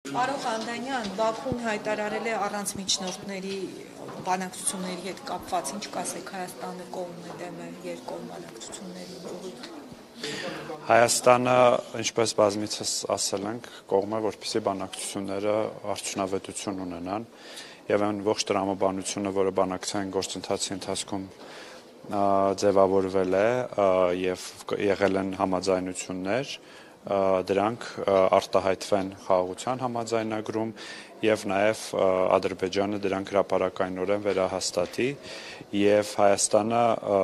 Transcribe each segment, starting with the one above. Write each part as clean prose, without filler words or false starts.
Պարոն Խանդանյան, Բաքուն հայտարարել է առանց միջնորդների բանակցությունների հետ կապված, ինչ կասեք, Հայաստանը կողմ է դեմ է երկկողմ բանակցություններին։ Հայաստանը, ինչպես բազմիցս ասել ենք, կողմ է, որպեսզի բանակցությունները արդյունավետություն ունենան եւ այն ողջ տրամաբանությունը, որը բանակցային գործընթացի ընթացքում ձևավորվել է եւ եղել են համաձայնություններ, դրանք արտահայտվեն խաղաղության համաձայնագրում եւ նաեւ Ադրբեջանը դրանք հրապարակայնորեն վերահաստատի եւ Հայաստանը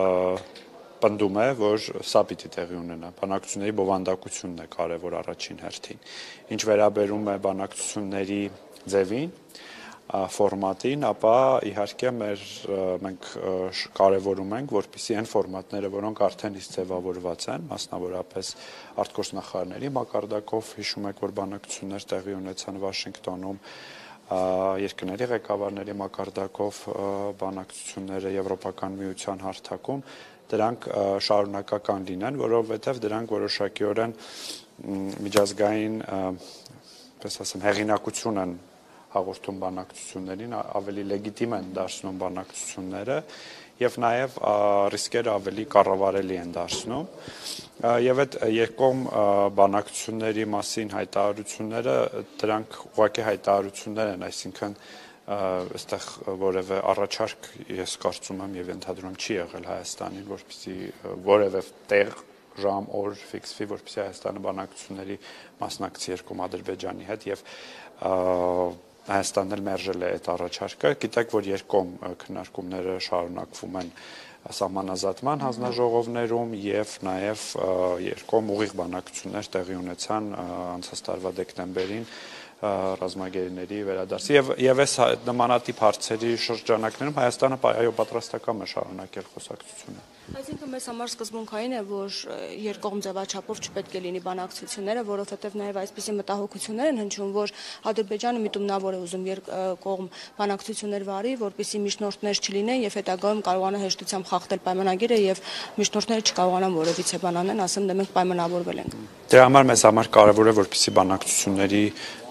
պնդում է, որ սա պիտի տեղի ունենա։ Բանակցությունների բովանդակությունն է կարևոր առաջին հերթին։ Ինչ վերաբերում է բանակցությունների ձևին, ֆորմատին, ապա իհարկե մենք կարևորում ենք, որպեսզի այն ֆորմատները, որոնք արդեն իսկ ձևավորված են, մասնավորապես արտգործնախարարների մակարդակով, հիշում եք, որ բանակցություններ տեղի ունեցան Վաշինգտոնում, երկրների ղեկավարների մակարդակով բանակցությունները Եվրոպական միության հարթակում, դրանք շարունակական լինեն, որովհետև դրանք որոշակիորեն միջազգային, պես ասեմ, հեղինակություն են հաղորդում բանակցություններին, ավելի լեգիտիմ են դարձնում բանակցությունները եւ նաեւ ռիսկերը ավելի կառավարելի են դարձնում եւ այդ երկկողմ բանակցությունների մասին հայտարարությունները դրանք ուղղակի հայտարարություններ են, այսինքն այստեղ որևէ առաջարկ ես կարծում եմ եւ ընդհանրում չի եղել Հայաստանին, որպեսզի որևէ տեղ ժամ օր ֆիքսվի, որպեսզի Հայաստանը բանակցությունների մասնակցի երկում Ադրբեջանի հետ եւ Հայաստանն էլ մերժել է այդ առաջարկը, գիտեք, որ երկկողմ քննարկումները շարունակվում են սահմանազատման հանձնաժողովներում եւ նաեւ երկկողմ ուղիղ բանակցություններ տեղի ունեցան անցած տարվա դեկտեմբերին ռազմագերիների վերադարձի եւ այս նմանատիպ հարցերի շրջանակներում Հայաստանը պատրաստական է շարունակել խոսակցությունը։ Այսինքն մեզ համար սկզբունքային է, որ երկկողմ ձևաչափով չպետք է լինի բանակցությունները, որովհետև նաև այսպիսի մտահոգություններ են հնչում, որ Ադրբեջանը միտումնավոր է ուզում երկկողմ բանակցություններ վարի, որպեսզի միջնորդներ չլինեն եւ հետագայում կարողանա հեշտությամբ խախտել պայմանագիրը եւ միջնորդները չկարողանան որևիցե բան անեն, ասեմ, դե մենք պայմանավորվել ենք։ Դրա համար մեզ համար կարևոր է, որպեսզի բանակցությունների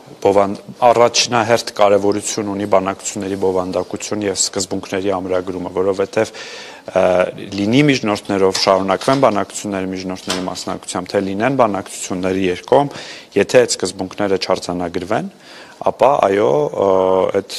առաջնահերթ կարևորություն ունի բանակցությունների բովանդակություն եւ սկզբունքների ամրագրումը, որովհետեւ լինի միջնորդներով շարունակվեն բանակցությունների միջնորդների մասնակցությամբ, թե լինեն բանակցությունների երկկողմ, եթե այդ սկզբունքները չարձանագրվեն, ապա այո, այդ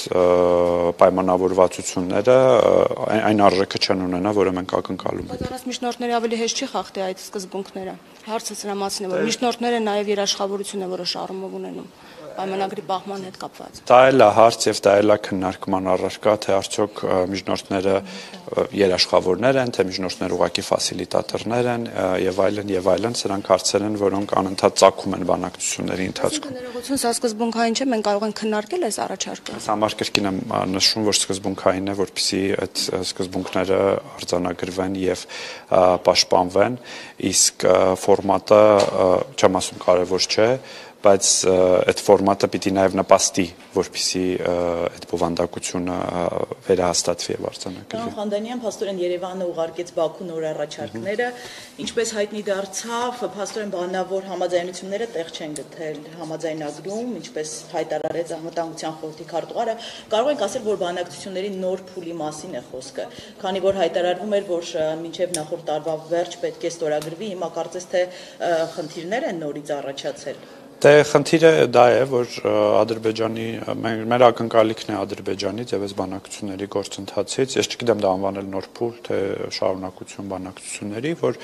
պայմանավորվածությունները այն արժեքը չեն ունենա, որը մենք ակնկալում ենք։ Բայց առանց միջնորդների ավելի հեշտ չի խախտի այդ սկզբունքները։ Հարցը սրամացին է, որ միջնորդները նաև երաշխավորություն է որոշ առումով ունենում պայմանագրի պահման հետ կապված։ Դա էլ է հարց եւ դա էլ է քննարկման առարկա, թե արդյոք միջնորդները երաշխավորներ են, թե միջնորդները ուղղակի ֆասիլիտատորներ են եւ այլն, սրանք հարցեր են, որոնք անընդհատ ծագում են բանակցությունների ընթացքում։ Ներողություն, սա սկզբունքային չէ, մենք կարող ենք քննարկել այս առաջարկը։ Համար կրկին եմ նշում, որ սկզբունքային է, որպեսզի այդ սկզբունքները արձանագրվեն եւ պաշտպանվեն, իսկ ֆորմատը չեմ ասում կարեւոր չէ, բայց այդ ֆորմատը պիտի նաև նպաստի, որպեսզի այդ բովանդակությունը վերահաստատվի եւ արձանագրվի։ Պարոն Խանդանյան, փաստորեն Երևանը ուղարկեց Բաքու նոր առաջարկները, ինչպես հայտնի դարձավ, փաստորեն բանավոր համաձայնությունները տեղ չեն գտել համաձայնագրում, ինչպես հայտարարեց Անվտանգության խորհրդի քարտուղարը, կարող ենք ասել, որ բանակցությունների նոր փուլի մասին է խոսքը, քանի որ հայտարարվում էր, որ մինչև նախորդ տարվա վերջ պետք է ստորագրվի, հիմա կարծես թե խնդիրներ են նորից առաջացել։ Դե խնդիրը դա է, որ Ադրբեջանի մեր ակնկալիքն է Ադրբեջանից եւ այս բանակցությունների գործընթացից, ես չգիտեմ դա անվանել նոր փուլ, թե շարունակություն բանակցությունների, որ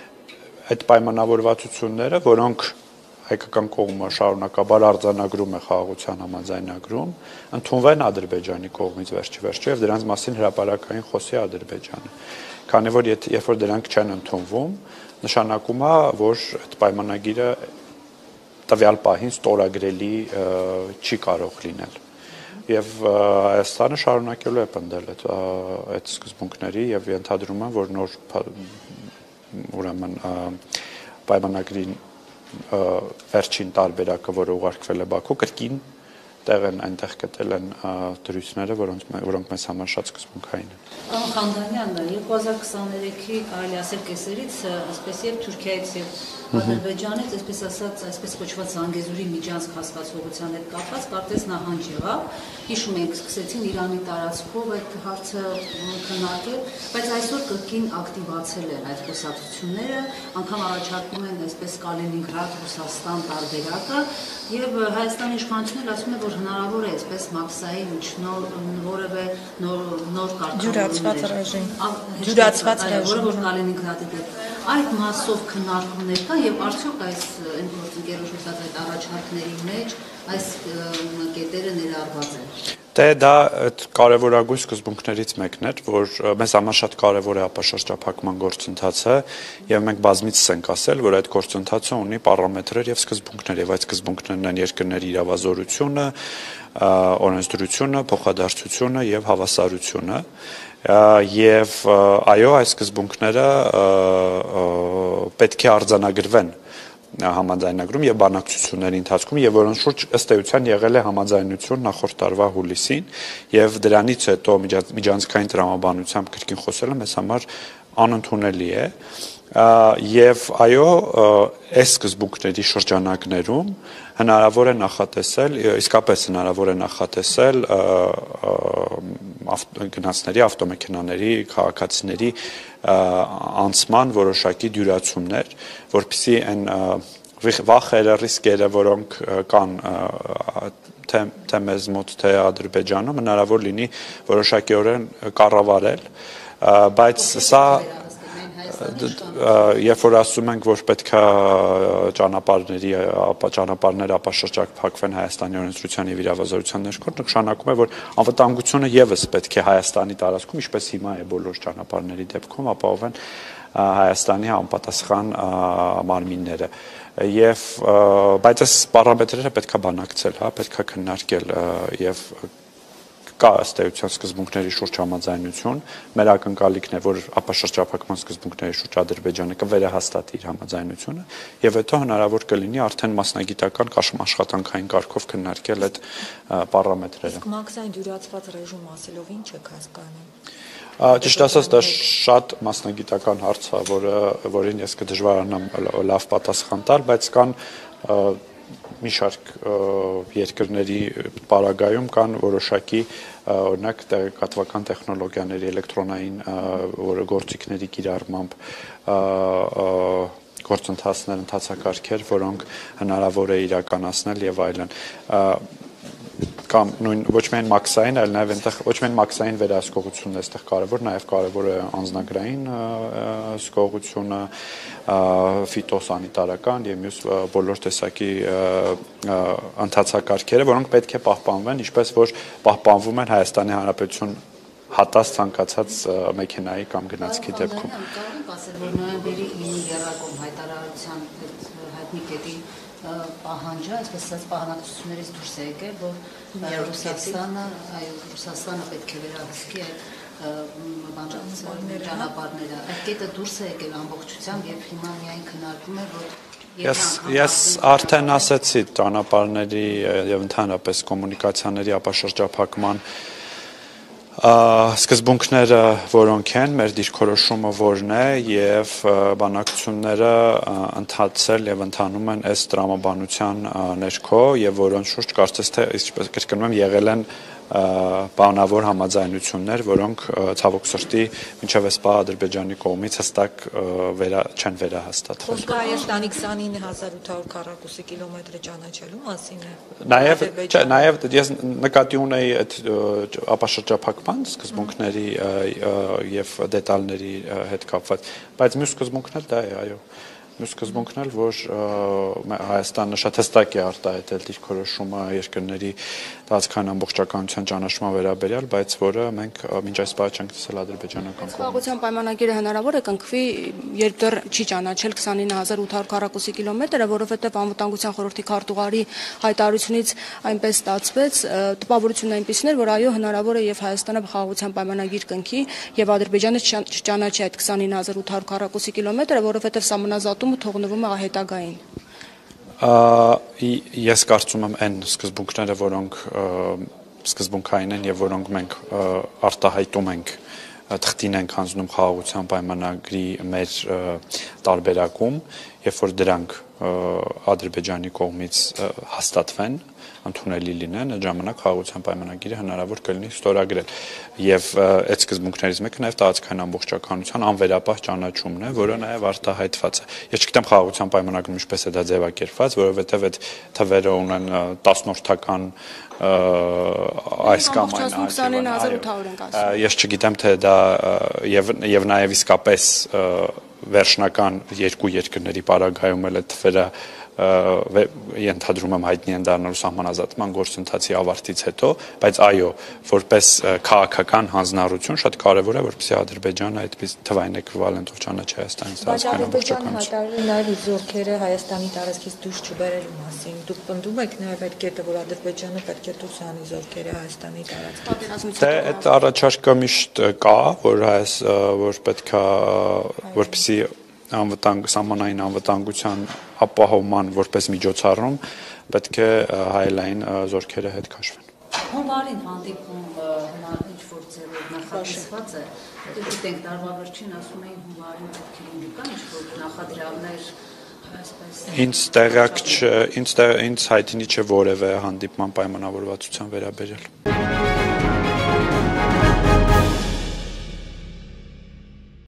այդ պայմանավորվածությունները, որոնք հայկական կողմը շարունակաբար արձանագրում է խաղաղության համաձայնագրում, ընդունվեն Ադրբեջանի կողմից վերջիվերջո եւ դրանց մասին հրապարակային խոսի Ադրբեջանը։ Քանի որ երբ որ դրանք չեն ընդունվում, նշանակում է, որ այդ պայմանագիրը տվյալ պահին ստորագրելի չի կարող լինել։ Եվ Հայաստանը շարունակելու է պնդել այդ սկզբունքների եւ ենթադրում եմ, որ նոր ուրեմն պայմանագրի վերջին տարբերակը, որը ուղարկվել է Բաքու, կրկին տեղ են այնտեղ գտել են դրույթները, որոնք մեզ համար շատ սկզբունքային են։ Պարոն Խանդանյան, 2023-ի կարելի ասել կեսերից, այսպես եւ Թուրքիայից եւ Ադրբեջանից, այսպես ասած, այսպես կոչված Զանգեզուրի միջանցք հասկացողության հետ կապված կարծես նահանջ եղավ։ Հիշում ենք, սկսեցին Իրանի տարածքով այդ հարցը քննարկել, բայց այսօր կրկին ակտիվացել են այդ խոսակցությունները, անգամ առաջարկում են այսպես Կալինինգրադ, Ռուսաստան տարբերակը, եւ Հայաստանի իշխանությունները ասում են, որ հնարավոր է այսպես մաքսային որևէ նոր ջուրացված ռեժիմ, ջուրացված ռեժիմ, որ Կալինինգրադի դեպքում այդ մասով քննարկումներ կա եւ արդյոք այս գործընկերությունից այդ առաջարկների մեջ այս կետերը ներառված են։ Դե դա այդ կարևորագույն սկզբունքներից մեկն էր, որ մեզ համար շատ կարևոր է ապաշրջափակման գործընթացը եւ մենք բազմիցս ենք ասել, որ այդ գործընթացը ունի պարամետրեր եւ սկզբունքներ եւ այդ սկզբունքներն են երկրների իրավազորությունը, օրենսդրությունը, փոխադարձությունը եւ հավասարությունը եւ այո այս սկզբունքները պետք է արձանագրվեն համաձայնագրում եւ բանակցությունների ընթացքում եւ որոնց շուրջ ըստ էության եղել է համաձայնություն նախորդ տարվա հուլիսին եւ դրանից հետո միջանցքային տրամաբանությամբ կրկին խոսելը մեզ համար անընդունելի է եւ այո այս սկզբունքների շրջանակներում հնարավոր է նախատեսել իսկապես հնարավոր է նախատեսել գնացների ավտոմեքենաների քաղաքացիների անցման որոշակի դյուրացումներ, որպեսզի այն վախերը, ռիսկերը, որոնք կան թե մեզ մոտ, թե Ադրբեջանում, հնարավոր լինի որոշակիորեն կառավարել, բայց սա երբ որ ասում ենք, որ պետք է ճանապարհները ապաշրջափակվեն Հայաստանի օրենսդրության եւ իրավազորության ներքո, նշանակում է, որ անվտանգությունը եւս պետք է Հայաստանի տարածքում, ինչպես հիմա է բոլոր ճանապարհների դեպքում, ապահովեն Հայաստանի անպատասխան մարմինները։ Եվ բայց այս պարամետրերը պետք է բանակցել, հա, պետք է քննարկել եւ կա ըստ էության սկզբունքների շուրջ համաձայնություն, մեր ակնկալիքն է, որ ապաշրջափակման սկզբունքների շուրջ Ադրբեջանը կվերահաստատի իր համաձայնությունը եւ հետո հնարավոր կլինի արդեն մասնագիտական աշխատանքային կարգով քննարկել այդ պարամետրերը։ Իսկ մաքսային դյուրացված ռեժիմ ասելով ինչ եք հասկանում։ Ճիշտ ասած դա շատ մասնագիտական հարց է, որին ես կդժվարանամ լավ պատասխան տալ, բայց կան մի շարք երկրների պարագայում կան որոշակի օրինակ տեղեկատվական տեխնոլոգիաների էլեկտրոնային գործիքների կիրառմամբ գործընթացներ, ընթացակարգեր, որոնք հնարավոր է իրականացնել եւ այլն կամ նույն ոչ միայն մաքսային, այլ նաև այնտեղ ոչ միայն մաքսային վերահսկողությունն է այստեղ կարևոր, նաև կարևոր է անձնագրային հսկողությունը, ֆիտոսանիտարական եւ մյուս բոլոր տեսակի ընթացակարգերը, որոնք պետք է պահպանվեն, ինչպես որ պահպանվում են Հայաստանի Հանրապետություն հատած ցանկացած մեքենայի կամ գնացքի դեպքում։ Կարող եք ասել, որ նոյեմբերի 9-ի երակոմ հայտարարության հայտնի կետի պահանջը, այսպես ասած պահանջություններից դուրս է եկել, որ Ռուսաստանը պետք է վերահսկի այդ ճանապարհները։ Այդ կետը դուրս է եկել ամբողջությամբ եւ հիմա միայն քննարկվում է, որ Ես արդեն ասացի ճանապարհների եւ ընդհանրապես կոմունիկացիաների ապաշրջափակման սկզբունքները որոնք են, մեր դիրքորոշումը որն է եւ բանակցությունները ընթացել եւ ընթանում են այս տրամաբանության ներքո եւ որոնց շուրջ կարծես թե ինչպես կրկնում եմ եղել են բանավոր համաձայնություններ, որոնք ցավոք սրտի մինչև այս պահ Ադրբեջանի կողմից հստակ չեն վերահաստատվել։ Խոսքը Հայաստանի 29800 քառակուսի կիլոմետրը ճանաչելու մասին է։ Նաև ես նկատի ունեի այդ ապաշրջափակման սկզբունքների եւ դետալների հետ կապված, բայց մյուս սկզբունքն էլ դա է, այո։ Մյուս սկզբունքն էլ, որ Հայաստանը շատ հստակ է արտահայտել դիրքորոշումը երկրների տարածքային ամբողջականության ճանաչման վերաբերյալ, բայց որը մենք մինչ այս պահ չենք տեսել ադրբեջանական կողմից։ Խաղաղության պայմանագիրը հնարավոր է կնքվի, երբ դեռ չի ճանաչել 29800 քառակուսի կիլոմետրը, որովհետև անվտանգության խորհրդի քարտուղարի հայտարարությունից այնպես ստացվեց, տպավորությունն այնպիսին էր, որ այո հնարավոր է եւ Հայաստանը խաղաղության պայմանագիր կնքի եւ Ադրբեջանը չճանաչի այդ 29800 քառակուսի կիլոմետրը, որովհետև սահմանազատումը թողնվում է հետագային։ Ես կարծում եմ այն սկզբունքները, որոնք սկզբունքային են եւ որոնք մենք արտահայտում ենք թղթին ենք հանձնում խաղաղության պայմանագրի մեր տարբերակում, երբ որ դրանք Ադրբեջանի կողմից հաստատվեն, ընդունելի լինեն, այդ ժամանակ խաղաղության պայմանագիրը հնարավոր կլինի ստորագրել։ Եվ այդ սկզբունքներից մեկը նաև տարածքային ամբողջականության անվերապահ ճանաչումն է, որը նաև արտահայտված է։ Ես չգիտեմ խաղաղության պայմանագրում ինչպես է դա ձևակերպված, որովհետև այդ թվերը ունեն 10-որդական այս կամ այն ես չգիտեմ թե դա եւ նաեւ իսկապես վերջնական երկու երկրների պարագայում էլ այդ թվերը ենթադրում եմ հայտնի են դառնալու սահմանազատման գործընթացի ավարտից հետո, բայց այո, որպես քաղաքական հանձնառություն շատ կարևոր է, որպեսզի Ադրբեջանը այդպես թվային էկվիվալենտով ճանաչի Հայաստանի տարածքային ամբողջականությունը։ Բայց Ադրբեջանը հայտարարել է նաև իր զորքերը Հայաստանի տարածքից դուրս չբերելու մասին։ Դուք պնդում եք նաև այդ կետը, որ Ադրբեջանը պետք է դուրս անի զորքերը Հայաստանի տարածքից։ Դե այդ առաջարկը միշտ կա, որ պետքա որպեսզի սահմանային անվտանգության ապահովման որպես միջոցառում պետք է հայելային զորքերը հետ քաշվեն։ Հունվարին հանդիպում ինչ-որ ձևով նախատեսված է, գիտենք տարվա վերջին ասում էին հունվարին պետք է լինի, կան ինչ-որ նախադրյալներ, այսպես։ Ինձ հայտնի չէ որևէ հանդիպման պայմանավորվածության վերաբերյալ։